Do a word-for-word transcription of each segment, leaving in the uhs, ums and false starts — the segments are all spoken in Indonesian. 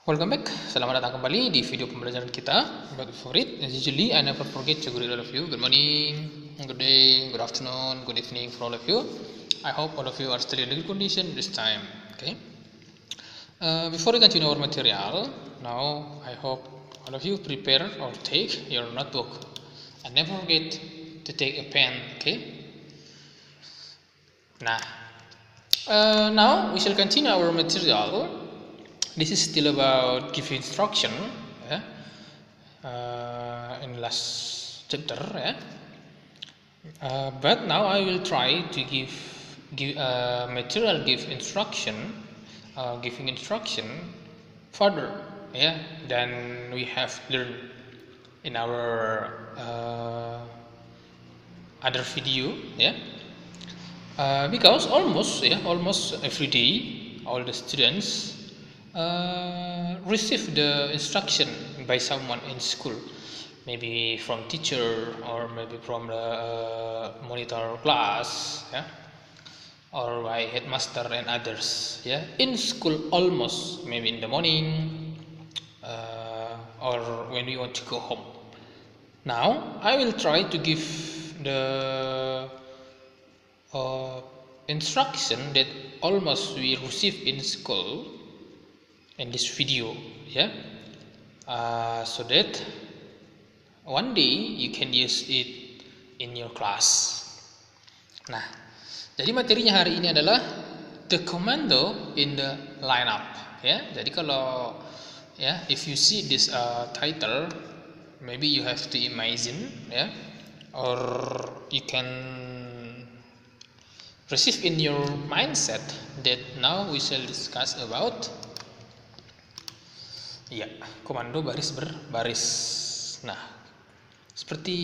Welcome back, selamat datang kembali di video pembelajaran kita bab favorit. As usually, I never forget to greet all of you. Good morning, good day, good afternoon, good evening for all of you. I hope all of you are still in good condition this time. Okay. Uh, before we continue our material, now I hope all of you prepare or take your notebook and never forget to take a pen. Okay. Nah, uh, now we shall continue our material. This is still about give instruction, yeah? uh, in last chapter, yeah? uh, but now I will try to give give uh, material give instruction, uh, giving instruction further, yeah, than we have learned in our uh, other video, yeah. Uh, because almost, yeah, almost every day all the students Uh, receive the instruction by someone in school, maybe from teacher or maybe from the uh, monitor class, yeah, or by headmaster and others, yeah, in school almost, maybe in the morning uh, or when we want to go home. Now I will try to give the uh, instruction that almost we receive in school in this video, yeah, uh, so that one day you can use it in your class. Nah, jadi materinya hari ini adalah the commando in the lineup, ya. Jadi kalau ya, if you see this uh, title, maybe you have to imagine, ya, or you can receive in your mindset that now we shall discuss about ya, komando baris berbaris. Nah, seperti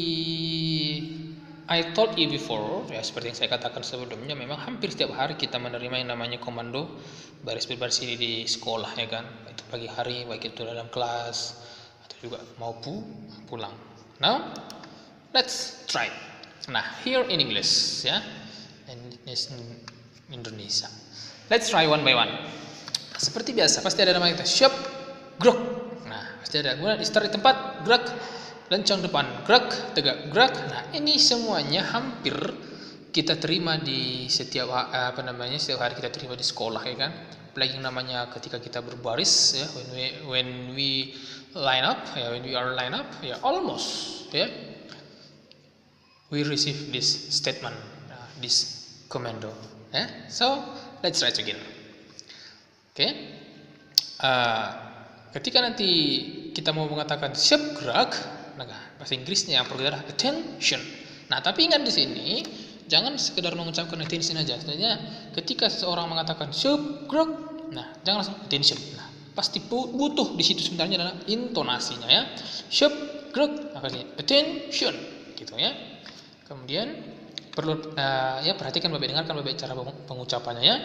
I told you before, ya, seperti yang saya katakan sebelumnya, memang hampir setiap hari kita menerima yang namanya komando baris berbaris ini di sekolah, ya kan? Itu pagi hari, baik itu dalam kelas atau juga mau pu pulang. Now, let's try. Nah, here in English, ya, in Indonesia. Let's try one by one. Seperti biasa, pasti ada nama kita. Siap, gerak. Nah, pasti ada. Kemudian start di tempat, gerak, lencang depan, gerak, tegak, gerak. Nah, ini semuanya hampir kita terima di setiap apa namanya setiap hari kita terima di sekolah, ya kan? Apalagi yang namanya ketika kita berbaris, ya, when we when we line up, ya, when we are line up, ya, almost, ya, we receive this statement, uh, this commando, ya. So let's try together. Oke. Okay. Uh, Ketika nanti kita mau mengatakan siap gerak, nah, bahasa Inggrisnya yang perlu adalah attention. Nah, tapi ingat di sini jangan sekedar mengucapkan attention aja. Sebenarnya ketika seseorang mengatakan siap gerak, nah, jangan langsung attention. Nah, pasti butuh di situ sebenarnya adalah intonasinya, ya. Siap gerak, apa sih? Attention, gitu, ya. Kemudian perlu uh, ya perhatikan Bapak, dengarkan Bapak cara pengucapannya, ya.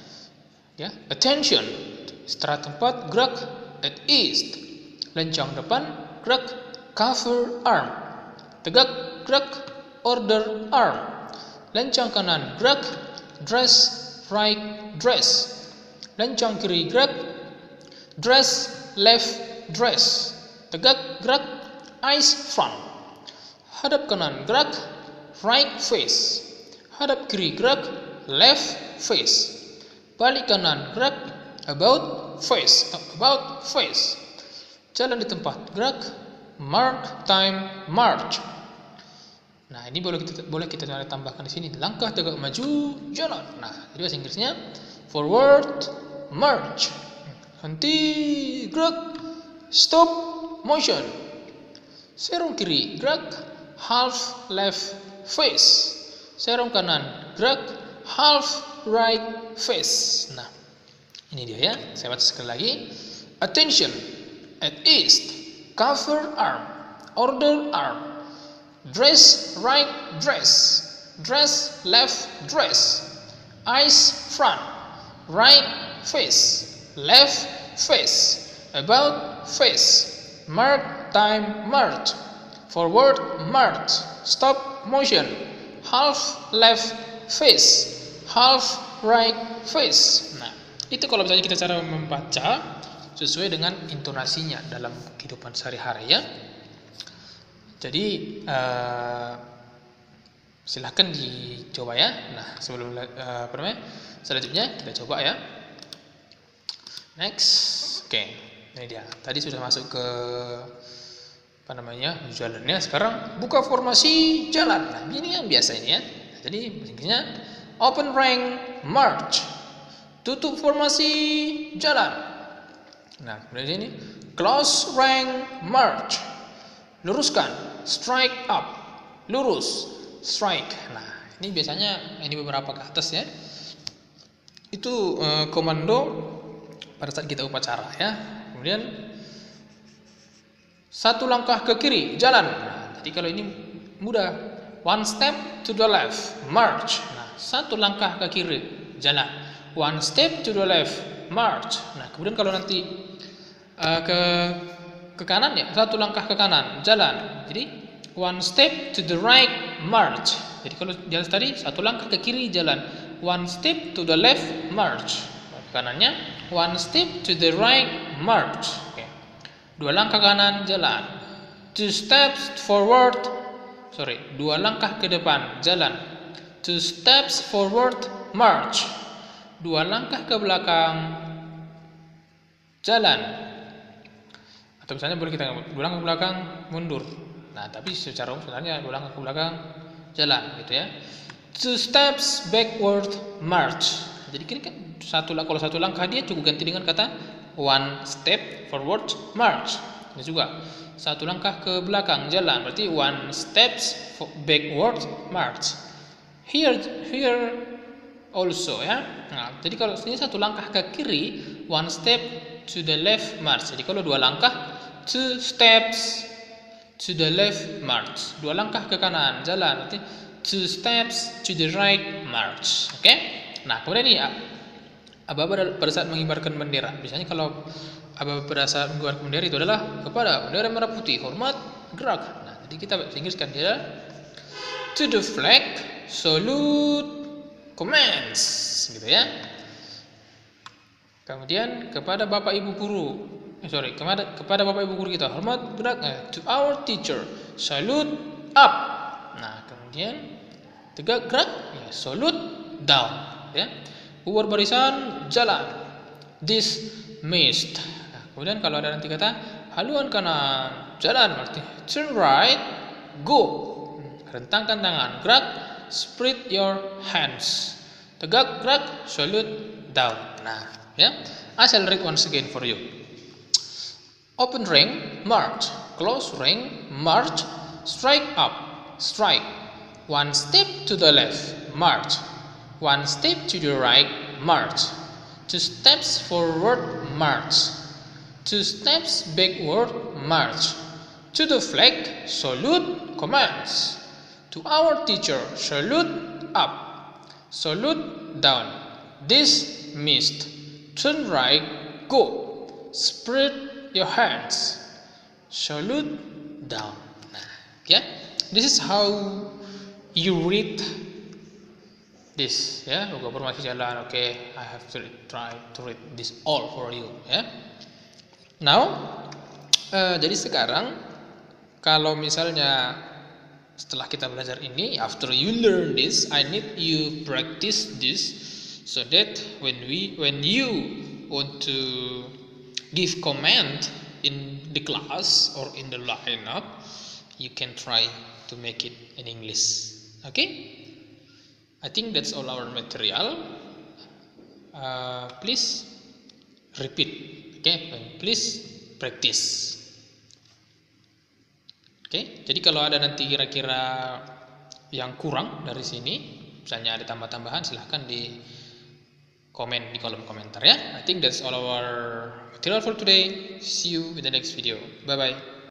Ya, attention. Setelah tempat gerak, at east, lencang depan, gerak, cover arm, tegak, gerak, order arm, lencang kanan, gerak, dress right dress, lencang kiri, gerak, dress left dress, tegak, gerak, eyes front, hadap kanan, gerak, right face, hadap kiri, gerak, left face, balik kanan, gerak, about face, about face, jalan di tempat, gerak, mark time march. Nah, ini boleh kita boleh kita tambahkan di sini, langkah tegak maju jalan. Nah, jadi bahasa Inggrisnya forward march, henti gerak, stop motion, serong kiri, gerak, half left face, serong kanan, gerak, half right face. Nah, ini dia, ya, saya baca sekali lagi. Attention, at east, cover arm, order arm, dress right dress, dress left dress, eyes front, right face, left face, about face, mark time march, forward march, stop motion, half left face, half right face. Nah, itu kalau misalnya kita cara membaca sesuai dengan intonasinya dalam kehidupan sehari-hari ya. Jadi uh, silahkan dicoba ya. Nah, sebelum uh, apa namanya? Selanjutnya kita coba ya. Next. Oke, okay. Ini dia. Tadi sudah masuk ke apa namanya? Jalannya. Sekarang buka formasi jalan. Nah, ini yang biasa ini ya. Jadi intinya open rank march. Tutup formasi jalan. Nah, kemudian ini close rank march. Luruskan, strike up. Lurus, strike. Nah, ini biasanya ini beberapa ke atas ya. Itu uh, komando pada saat kita upacara ya. Kemudian satu langkah ke kiri, jalan. Nah, jadi kalau ini mudah, one step to the left, march. Nah, satu langkah ke kiri, jalan. One step to the left, march. Nah, kemudian kalau nanti uh, ke ke kanan ya, satu langkah ke kanan, jalan. Jadi one step to the right, march. Jadi kalau jalan tadi satu langkah ke kiri, jalan. One step to the left, march. Kanannya one step to the right, march. Okay. Dua langkah kanan, jalan. Two steps forward, sorry, dua langkah ke depan, jalan. Two steps forward, march. Dua langkah ke belakang, jalan. Atau misalnya boleh kita dua langkah ke belakang, mundur. Nah, tapi secara umum sebenarnya dua langkah ke belakang, jalan, gitu ya. Two steps backward, march. Jadi kini kan satu kalau satu langkah dia cukup ganti dengan kata one step forward, march. Ini juga satu langkah ke belakang, jalan. Berarti one steps backward, march. Here, here also ya. Nah, jadi kalau ini satu langkah ke kiri, one step to the left, march. Jadi kalau dua langkah, two steps to the left, march. Dua langkah ke kanan, jalan. Berarti two steps to the right, march. Oke? Okay? Nah, kemudian ini aba-aba pada saat mengibarkan bendera. Biasanya kalau aba-aba pada saat mengibarkan bendera itu adalah kepada bendera merah putih, hormat, gerak. Nah, jadi kita Inggriskan dia to the flag, salute, commence, gitu ya. Kemudian kepada Bapak Ibu guru, eh, sorry, kepada kepada Bapak Ibu guru kita, hormat, gerak. Eh, to our teacher, salute, up. Nah, kemudian tegak gerak, ya, salute, down. Ya, bubar barisan, jalan. Dismissed. Nah, kemudian kalau ada nanti kata haluan kanan, jalan, berarti turn right, go. Rentangkan tangan, gerak, spread your hands. Tegak, gerak, salute, down. Nah, ya, I shall read once again for you. Open ring, march. Close ring, march. Strike up, strike. One step to the left, march. One step to the right, march. Two steps forward, march. Two steps backward, march. To the flag, salute, commence. To our teacher, salute, up. Salute, down. Dismissed. Turn right, go. Spread your hands. Salute, down. Nah, yeah, this is how you read this, ya, buka formasi jalan. Oke, okay, I have to try to read this all for you, ya. Now, uh, jadi sekarang kalau misalnya setelah kita belajar ini, after you learn this, I need you practice this so that when we when you want to give comment in the class or in the lineup, you can try to make it in English. Okay? I think that's all our material. Uh, please repeat, okay? And please practice. Oke, okay? Jadi kalau ada nanti kira-kira yang kurang dari sini, misalnya ada tambah-tambahan, silahkan di komen di kolom komentar ya. I think that's all our material for today. See you in the next video. Bye bye.